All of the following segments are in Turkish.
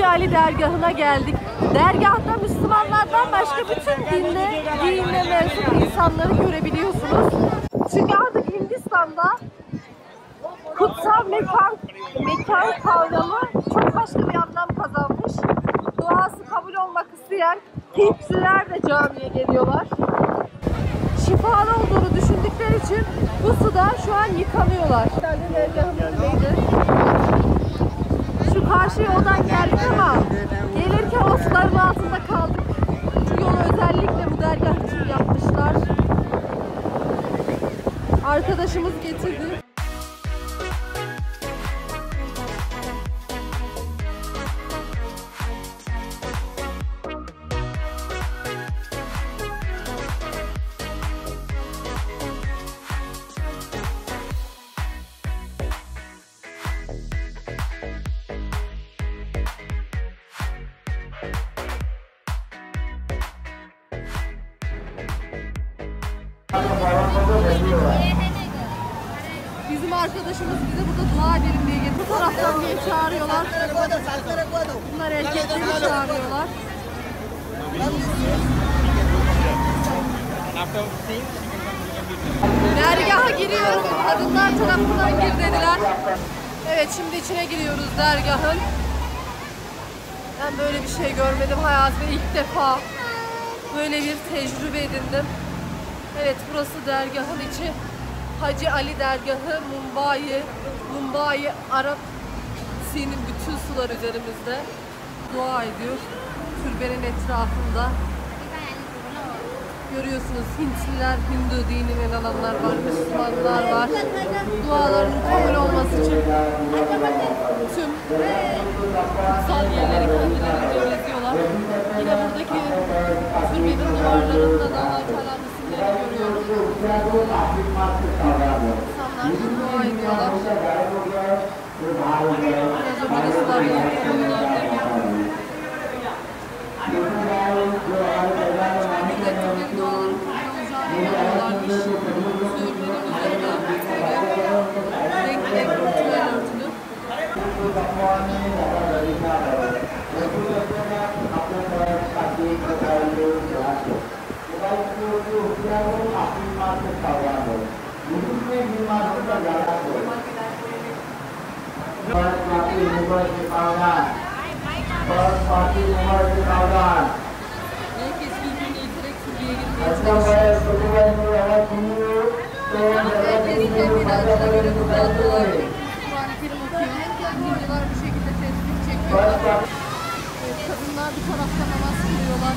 Hacı Ali dergahına geldik. Dergahta Müslümanlardan başka bütün dinle mensup insanları görebiliyorsunuz. Çünkü artık Hindistan'da kutsal mekan kavramı çok başka bir anlam kazanmış. Duası kabul olmak isteyen Hintliler de camiye geliyorlar. Şifalı olduğunu düşündükleri için bu suda şu an yıkanıyorlar. Şu karşı yoldan geldik ama gelirken o suların altında kaldık. Şu yolu özellikle bu dergah için yapmışlar. Arkadaşımız getirdi. Bizim arkadaşımız bize burada dua edelim diye getirdi. Bu taraftan diye çağırıyorlar. Bunlar erkekleri çağırıyorlar. Dergaha giriyorum. Kadınlar tarafından gir dediler. Evet, şimdi içine giriyoruz dergahın. Ben böyle bir şey görmedim hayatımda, ilk defa böyle bir tecrübe edindim. Evet, burası dergahın içi. Hacı Ali dergahı, Mumbai, Arap Sea'nin bütün sular üzerimizde. Dua ediyor. Türbenin etrafında. Görüyorsunuz Hintliler, Hindu dinine inananlar var, Müslümanlar var. Dualarının kabul olması için tüm kutsal yerleri kendilerince geziyorlar. Yine buradaki türbenin duvarlarında da Allah Teala'nın isimlerini görüyorum. İnsanlar dua ediyorlar. Biraz önce de sularla yıkanıyorlar. Milletleri doğaların kurulacağını inanıyorlarmış. Türbenin üzerinde renkli örtüler örtülü. Herkes birbirini iterek Türkiye'ye gitmeye çalışıyor. Herkes kendi inancına göre dua ediyor. Kur'an-ı Kerim okuyor. Hindular bu şekilde tesbih çekiyorlar. Evet, kadınlar bir tarafta namaz kılıyorlar.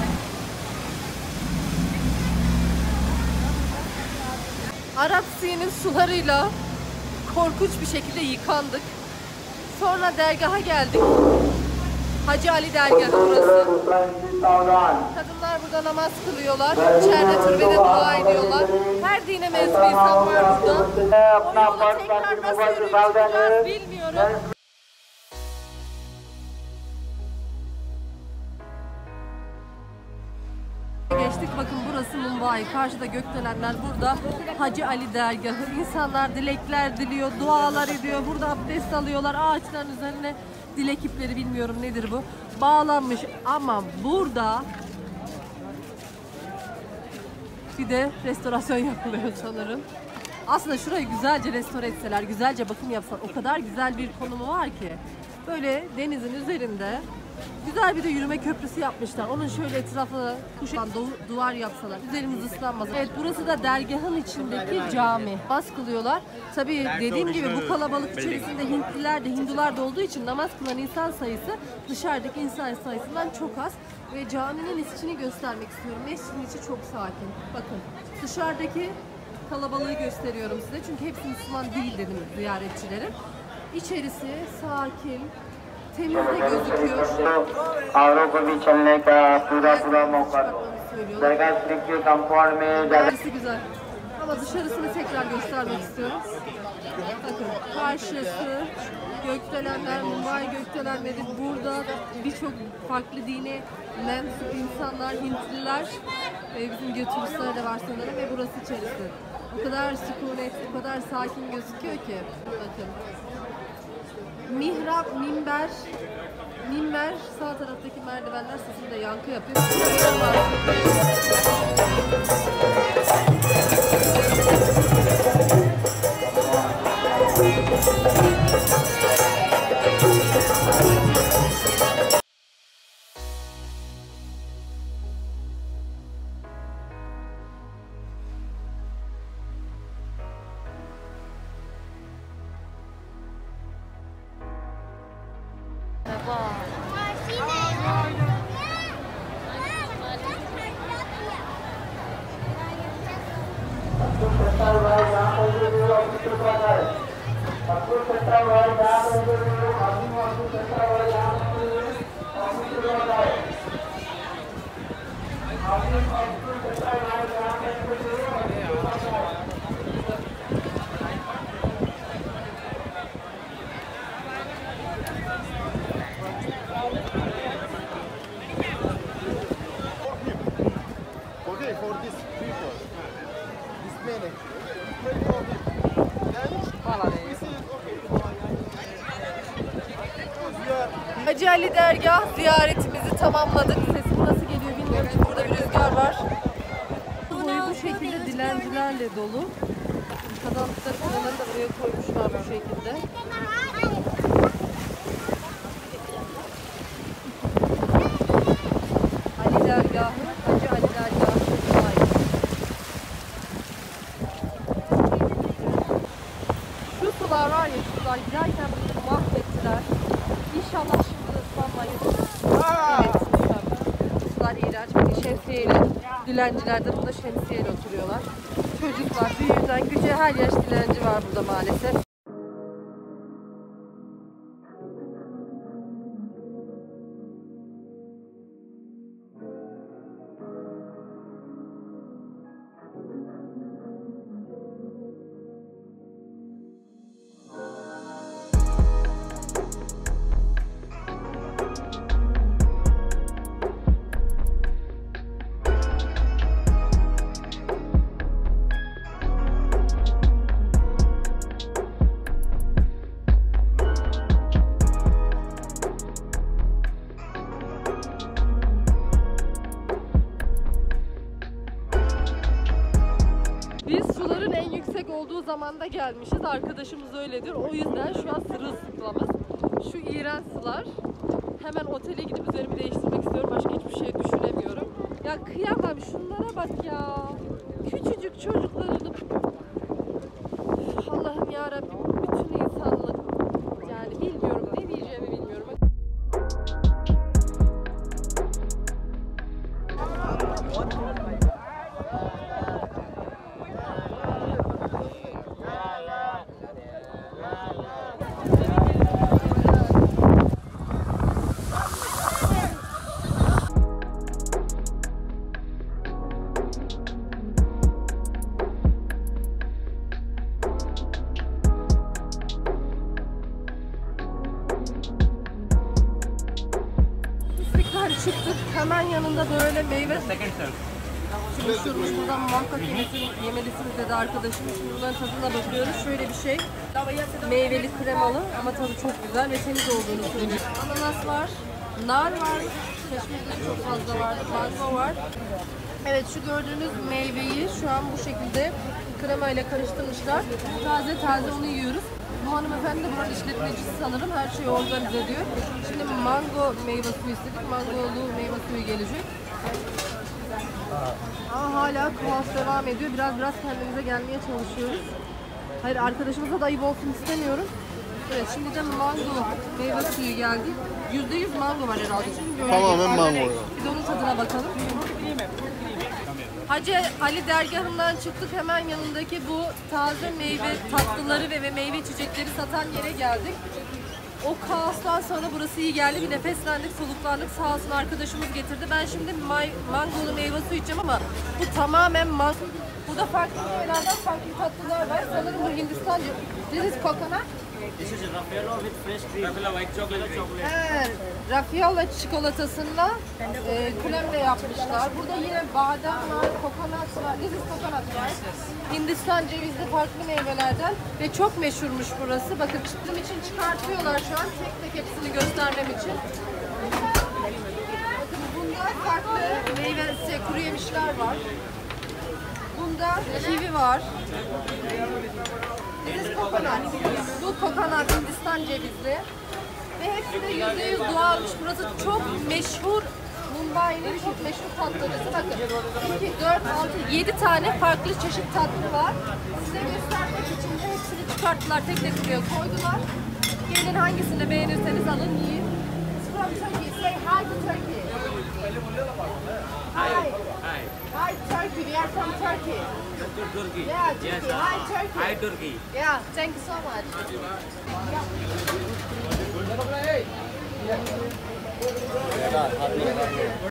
Arap Sea'nin sularıyla korkunç bir şekilde yıkandık. Sonra dergaha geldik. Hacı Ali dergahı burası. Kadınlar burada namaz kılıyorlar. İçeride türbede dua ediyorlar. Her dine mensup insan var burada. O yolu tekrar nasıl yürüyeceğiz bilmiyorum. Geçtik, bakın burası Mumbai. Karşıda gökdelenler, burada Hacı Ali dergahı. İnsanlar dilekler diliyor, dualar ediyor. Burada abdest alıyorlar. Ağaçların üzerine dilek ipleri, bilmiyorum nedir bu, bağlanmış. Ama burada bir de restorasyon yapılıyor sanırım. Aslında şurayı güzelce restore etseler, güzelce bakım yapsalar, o kadar güzel bir konumu var ki. Böyle denizin üzerinde güzel bir de yürüme köprüsü yapmışlar. Onun şöyle etrafına kuşatan duvar yapsalar, üzerimiz ıslanmaz. Evet, burası da dergahın içindeki cami. Namaz kılıyorlar. Tabii dediğim gibi bu kalabalık içerisinde Hintliler de Hindular da olduğu için namaz kılan insan sayısı dışarıdaki insan sayısından çok az. Ve caminin içini göstermek istiyorum. Mescidin içi çok sakin. Bakın, dışarıdaki kalabalığı gösteriyorum size. Çünkü hepsi Müslüman değil dedim ziyaretçilerin. İçerisi sakin, temiz de gözüküyor. Dışarısı güzel. Ama dışarısını tekrar göstermek istiyorum. Bakın, karşısı gökdelenler, Mumbai gökdelenleri. Burada birçok farklı dine mensup insanlar, Hintliler ve bizim turistler de var sanırım ve burası içerisi. O kadar sükunet, o kadar sakin gözüküyor ki. Bakın. Mihrap, minber Minber sağ taraftaki merdivenler sesinde yankı yapıyor. Okay, for this people, this many. Then we see, okay. Hacı Ali Dergah ziyaretimizi tamamladık. Sesim nasıl geliyor bilmiyorum çünkü burada bir rüzgar var. Boyu bu şekilde dilencilerle dolu. Kazandıkları paraları da buraya koymuşlar bu şekilde. Ali Dergahı, Hacı Ali Dergahı. Şu sular var ya, sular giderken bunu mahvettiler. İnşallah şimdi ıslanmayız. Evet, sular iğrenç. Bir şemsiyeyle, dilenciler de burada şemsiyeyle oturuyorlar. Çocuklar, büyüğünden küçüğe her yaş dilenci var burada maalesef. Biz suların en yüksek olduğu zamanda gelmişiz. Arkadaşımız öyle diyor. O yüzden şu an sırılsıklamız. Şu iğrenç sular. Hemen otele gidip üzerimi değiştirmek istiyorum. Başka hiçbir şey düşünemiyorum. Ya kıyamam. Şunlara bak ya. Küçücük çocuklarını. Allah'ım yarabbim. Bütün insanlık. Yani bilmiyorum. Ne diyeceğimi bilmiyorum. Çıktık. Hemen yanında böyle meyve. Şimdi şuradan muhakkak yemelisiniz dedi arkadaşım. Şimdi bunların tadına bakıyoruz. Şöyle bir şey. Meyveli kremalı ama tadı çok güzel ve temiz olduğunu söylüyor. Ananas var. Nar var. Keşmekleri çok fazla var. Mango var. Evet, şu gördüğünüz meyveyi şu an bu şekilde krema ile karıştırmışlar. Taze taze onu yiyoruz. Bu hanımefendi de buranın işletmecisi sanırım. Her şeyi organize ediyor. Şimdi mango meyve suyu istedik. Mangolu meyve suyu gelecek. Aa, hala kaos devam ediyor. Biraz kendimize gelmeye çalışıyoruz. Hayır, arkadaşımıza da ayıp olsun istemiyorum. Evet, şimdi de mango meyve suyu geldi. %100 mango var herhalde. Çünkü Tamamen mango. Biz onun tadına bakalım. Hacı Ali Dergahı'ndan çıktık, hemen yanındaki bu taze meyve tatlıları ve meyve içecekleri satan yere geldik. O kaostan sonra burası iyi geldi. Bir nefeslendik, soluklandık. Sağ olsun arkadaşımız getirdi. Ben şimdi mangolu meyve suyu içeceğim ama bu tamamen burada farklı meyvelerden farklı tatlılar var. Sanırım bu Hindistan. This is coconut. This is Raffaello with fresh cream. Raffaello white chocolate. He, Raffaello çikolatasında kremle yapmışlar. Burada yine badem var, kokonat var. This is kokonat var. Hindistan cevizli farklı meyvelerden ve çok meşhurmuş burası. Bakın çıktığım için çıkartıyorlar şu an tek tek hepsini göstermem için. Bakın bunda farklı meyve, kuru yemişler var. Bunda kivi var. This is kokonat. Bu kokonat Hindistan cevizli. Ve hepsi de %100 doğalmış. Burası çok meşhur. Mumbai'nin çok meşhur tatlıcısı. Bakın 2, 4, 6, 7 tane farklı çeşit tatlı var. Size göstermek için de hepsini çıkarttılar. Tek tek buraya koydular. Gelin hangisini beğenirseniz alın yiyin. It's from Turkey. Say hi to Turkey. Hi. Hi. Hi Turkey. We are from Turkey. Turkey. Yeah, Turkey. Yes. Hi Turkey. Hi Turkey. Yeah, thank you so much. Yeah,